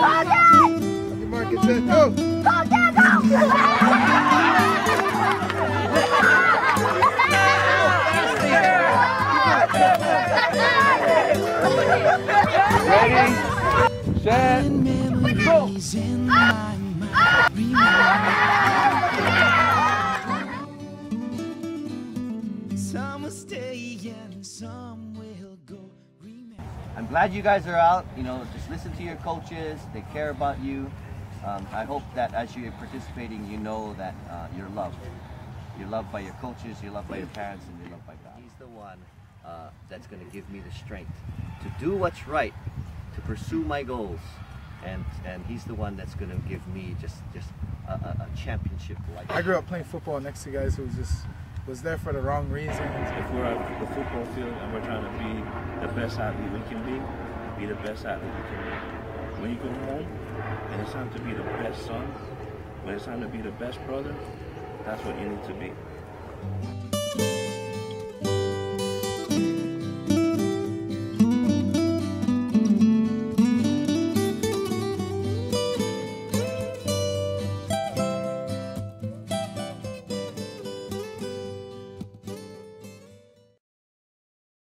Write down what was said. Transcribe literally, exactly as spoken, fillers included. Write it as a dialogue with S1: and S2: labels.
S1: Your mark is set, go!
S2: Go, Dad, go!
S3: Ready, set, go!
S4: Some will stay and some will go.
S5: I'm glad you guys are out. You know, just listen to your coaches. They care about you. Um, I hope that as you're participating, you know that uh, you're loved. You're loved by your coaches, you're loved by your parents, and you're loved by God. He's the one uh, that's going to give me the strength to do what's right, to pursue my goals, and and he's the one that's going to give me just just a, a, a championship life.
S1: I grew up playing football next to guys who just was there for the wrong reasons.
S6: If we're at the football field and we're trying to be the best athlete we can be, be the best athlete we can be. When you go home and it's time to be the best son, when it's time to be the best brother, that's what you need to be.